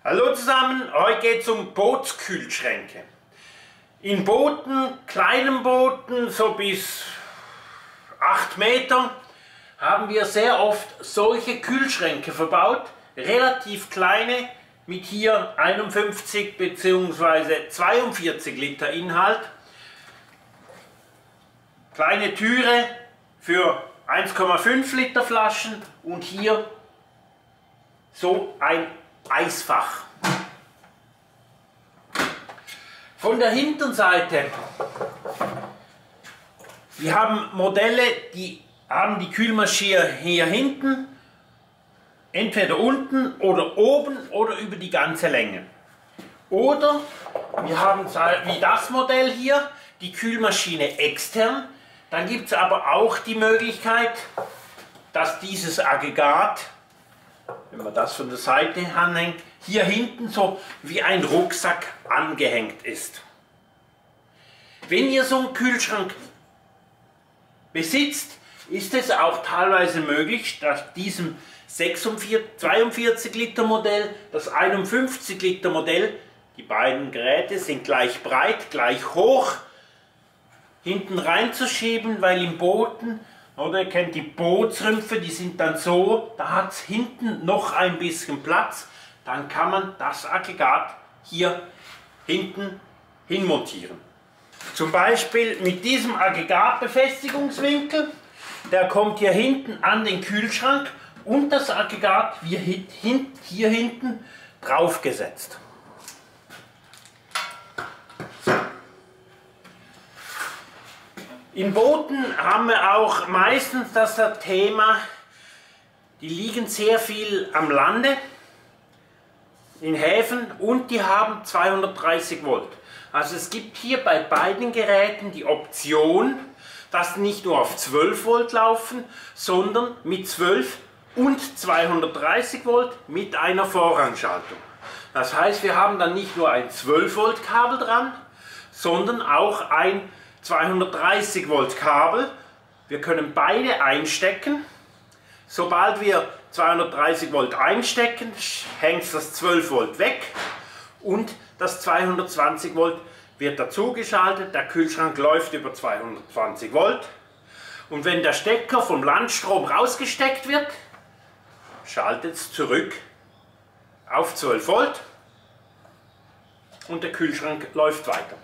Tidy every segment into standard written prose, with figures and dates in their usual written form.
Hallo zusammen, heute geht es um Bootskühlschränke. In Booten, kleinen Booten, so bis 8 Meter, haben wir sehr oft solche Kühlschränke verbaut, relativ kleine, mit hier 51 bzw. 42 Liter Inhalt. Kleine Türe für 1,5 Liter Flaschen und hier so ein Eisfach. Von der hinteren Seite, wir haben Modelle, die haben die Kühlmaschine hier hinten, entweder unten oder oben oder über die ganze Länge. Oder wir haben wie das Modell hier, die Kühlmaschine extern. Dann gibt es aber auch die Möglichkeit, dass dieses Aggregat, wenn man das von der Seite anhängt, hier hinten so wie ein Rucksack angehängt ist. Wenn ihr so einen Kühlschrank besitzt, ist es auch teilweise möglich, dass diesem 42 Liter Modell, das 51 Liter Modell, die beiden Geräte sind gleich breit, gleich hoch, hinten reinzuschieben, weil im Booten, oder ihr kennt die Bootsrümpfe, die sind dann so, da hat es hinten noch ein bisschen Platz, dann kann man das Aggregat hier hinten hin montieren. Zum Beispiel mit diesem Aggregatbefestigungswinkel, der kommt hier hinten an den Kühlschrank und das Aggregat wird hier hinten draufgesetzt. In Booten haben wir auch meistens das Thema, die liegen sehr viel am Lande, in Häfen, und die haben 230 Volt. Also es gibt hier bei beiden Geräten die Option, dass nicht nur auf 12 Volt laufen, sondern mit 12 und 230 Volt mit einer Vorrangschaltung. Das heißt, wir haben dann nicht nur ein 12 Volt Kabel dran, sondern auch ein 230 Volt Kabel. Wir können beide einstecken. Sobald wir 230 Volt einstecken, hängt das 12 Volt weg und das 220 Volt wird dazu geschaltet. Der Kühlschrank läuft über 220 Volt und wenn der Stecker vom Landstrom rausgesteckt wird, schaltet es zurück auf 12 Volt und der Kühlschrank läuft weiter.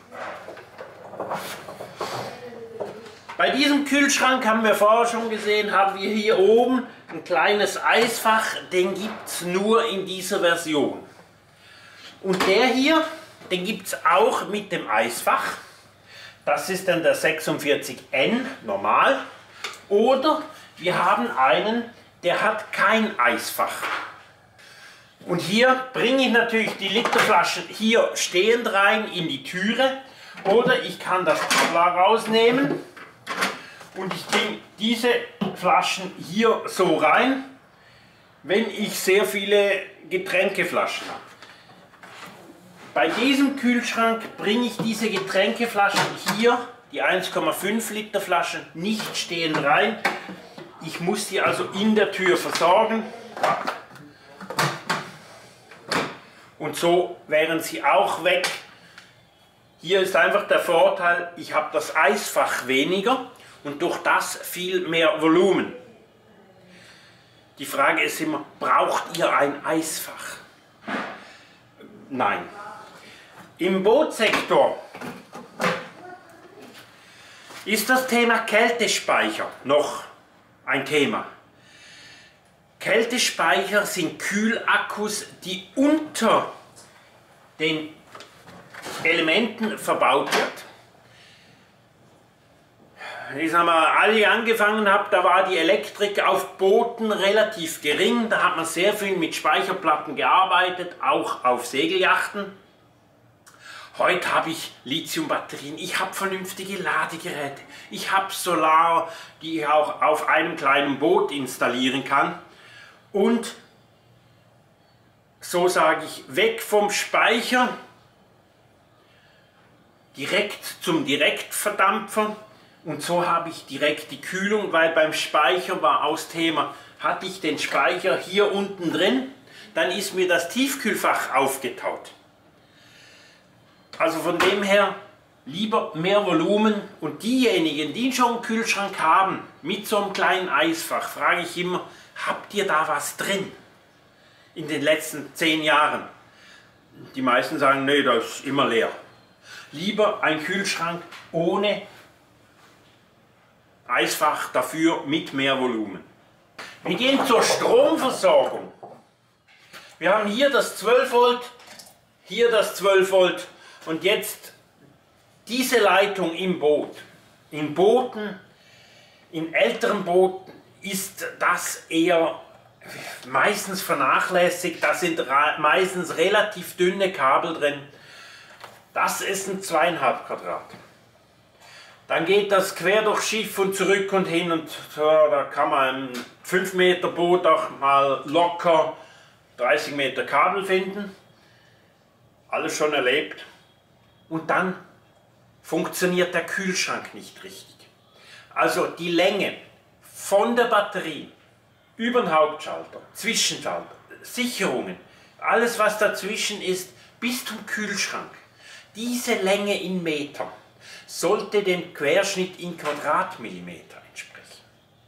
Bei diesem Kühlschrank, haben wir vorher schon gesehen, haben wir hier oben ein kleines Eisfach, den gibt es nur in dieser Version. Und der hier, den gibt es auch mit dem Eisfach. Das ist dann der 46N normal. Oder wir haben einen, der hat kein Eisfach. Und hier bringe ich natürlich die Literflaschen hier stehend rein in die Türe. Oder ich kann das Kabel rausnehmen und ich bringe diese Flaschen hier so rein, wenn ich sehr viele Getränkeflaschen habe. Bei diesem Kühlschrank bringe ich diese Getränkeflaschen hier, die 1,5 Liter Flaschen, nicht stehend rein. Ich muss die also in der Tür versorgen. Und so wären sie auch weg. Hier ist einfach der Vorteil, ich habe das Eisfach weniger und durch das viel mehr Volumen. Die Frage ist immer, braucht ihr ein Eisfach? Nein. Im Bootssektor ist das Thema Kältespeicher noch ein Thema. Kältespeicher sind Kühlakkus, die unter den Elementen verbaut wird. Ich sag mal, als ich angefangen habe, da war die Elektrik auf Booten relativ gering. Da hat man sehr viel mit Speicherplatten gearbeitet, auch auf Segelyachten. Heute habe ich Lithiumbatterien, ich habe vernünftige Ladegeräte, ich habe Solar, die ich auch auf einem kleinen Boot installieren kann. Und so sage ich, weg vom Speicher, direkt zum Direktverdampfer, und so habe ich direkt die Kühlung, weil beim Speicher war aus Thema, hatte ich den Speicher hier unten drin, dann ist mir das Tiefkühlfach aufgetaut. Also von dem her lieber mehr Volumen. Und diejenigen, die schon einen Kühlschrank haben mit so einem kleinen Eisfach, frage ich immer, habt ihr da was drin in den letzten 10 Jahren? Die meisten sagen, nee, das ist immer leer. Lieber ein Kühlschrank ohne Eisfach, dafür mit mehr Volumen. Wir gehen zur Stromversorgung. Wir haben hier das 12 Volt, hier das 12 Volt und jetzt diese Leitung im Boot. In Booten, in älteren Booten ist das eher meistens vernachlässigt. Da sind meistens relativ dünne Kabel drin. Das ist ein 2,5 Quadrat. Dann geht das quer durchs Schiff und zurück und hin und da kann man ein 5 Meter Boot auch mal locker 30 Meter Kabel finden. Alles schon erlebt. Und dann funktioniert der Kühlschrank nicht richtig. Also die Länge von der Batterie über den Hauptschalter, Zwischenschalter, Sicherungen, alles was dazwischen ist, bis zum Kühlschrank. Diese Länge in Metern sollte dem Querschnitt in Quadratmillimeter entsprechen.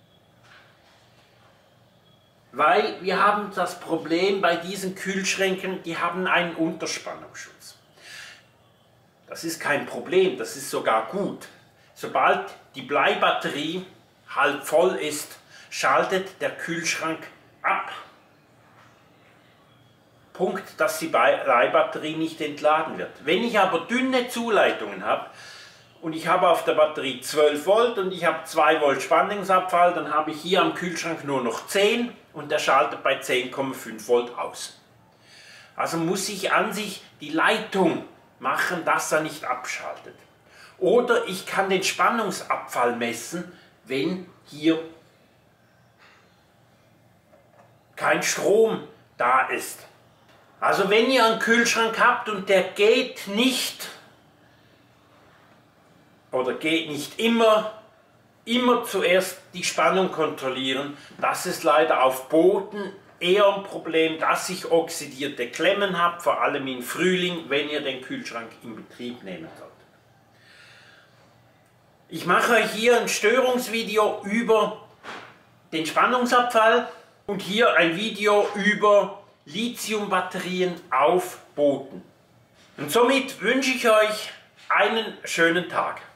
Weil wir haben das Problem bei diesen Kühlschränken, die haben einen Unterspannungsschutz. Das ist kein Problem, das ist sogar gut. Sobald die Bleibatterie halb voll ist, schaltet der Kühlschrank ab. Punkt, dass die Bleibatterie nicht entladen wird. Wenn ich aber dünne Zuleitungen habe und ich habe auf der Batterie 12 Volt und ich habe 2 Volt Spannungsabfall, dann habe ich hier am Kühlschrank nur noch 10 und der schaltet bei 10,5 Volt aus. Also muss ich an sich die Leitung machen, dass er nicht abschaltet. Oder ich kann den Spannungsabfall messen, wenn hier kein Strom da ist. Also wenn ihr einen Kühlschrank habt und der geht nicht oder geht nicht immer zuerst die Spannung kontrollieren, das ist leider auf Booten eher ein Problem, dass ich oxidierte Klemmen habe, vor allem im Frühling, wenn ihr den Kühlschrank in Betrieb nehmen sollt. Ich mache euch hier ein Störungsvideo über den Spannungsabfall und hier ein Video über Lithiumbatterien auf Booten. Und somit wünsche ich euch einen schönen Tag.